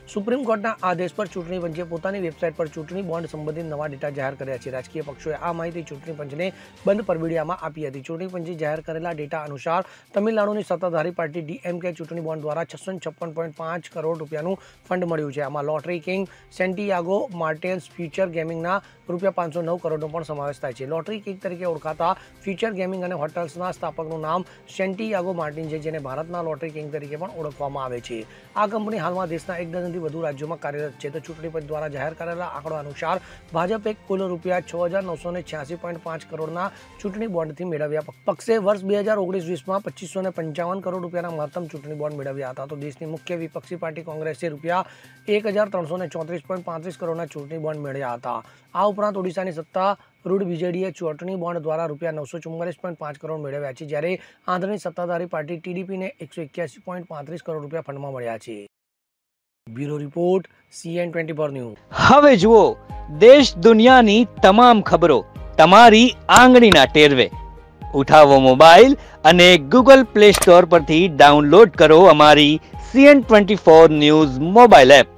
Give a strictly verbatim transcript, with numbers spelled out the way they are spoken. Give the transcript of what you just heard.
Supreme કોર્ટના આદેશ પર ચૂંટણી પંચે પોતાની વેબસાઇટ પર ચૂંટણી બોન્ડ સંબંધિત નવા ડેટા જાહેર કર્યા છે। રાજકીય પક્ષોએ આ માહિતી ચૂંટણી પંચને બંધ પરબીડિયામાં આપી હતી। ચૂંટણી પંચે જાહેર કરેલા ડેટા અનુસાર તમિલનાડુની સત્તાધારી પાર્ટી ડીએમકે ચૂંટણી બોન્ડ દ્વારા છસો છપ્પન પોઈન્ટ પાંચ કરોડ રૂપિયાનું ફંડ મળ્યું છે। આમાં lottery king Santiago Martin's future ગેમિંગના રૂપિયા પાંચસો નવ કરોડનો પણ સમાવેશ થાય છે। લોટરી કિંગ તરીકે ઓળખાતા ફ્યુચર ગેમિંગ અને હોટલ્સના સ્થાપકનું નામ સેન્ટિયાગો માર્ટિન છે, જેને ભારતના લોટરી કિંગ તરીકે પણ ઓળખવામાં આવે છે। આ કંપની હાલમાં દેશના એક ડઝનથી વધુ રાજ્યોમાં કાર્યરત છે। તો ચૂંટણી પંચ દ્વારા જાહેર કરેલા આંકડા અનુસાર ભાજપે કુલ રૂપિયા છ હજાર નવસો ને છ્યાસી પોઈન્ટ પાંચ કરોડના ચૂંટણી બોન્ડથી મેળવ્યા। પક્ષે વર્ષ બે હજાર ઓગણીસ વીસમાં પચીસો ને પંચાવન કરોડ રૂપિયાના મહત્તમ ચૂંટણી બોન્ડ મેળવ્યા હતા। તો દેશની મુખ્ય વિપક્ષી પાર્ટી કોંગ્રેસે રૂપિયા એક હજાર ત્રણસો ને ચોત્રીસ પોઈન્ટ પાંત્રીસ કરોડના ચૂંટણી બોન્ડ મેળવ્યા હતા। આ ઉપરાંત ઓડિશાની સત્તા રૂઢ બીજેડીએ ચૂંટણી બોન્ડ દ્વારા રૂપિયા નવસો ચુમ્માલીસ પોઈન્ટ પાંચ કરોડ મેળવ્યા છે, જ્યારે આંધ્રની સત્તાધારી પાર્ટી ટીડીપીને એકસો એક્યાસી પોઈન્ટ પાંત્રીસ કરોડ રૂપિયા ફંડમાં મળ્યા છે। Bureau report CN twenty four news. હવે જુઓ દેશ દુનિયાની તમામ ખબરો તમારી આંગળીના ટેરવે। ઉઠાવો મોબાઈલ અને ગૂગલ પ્લે સ્ટોર પરથી ડાઉનલોડ કરો અમારી CN twenty four news mobile app.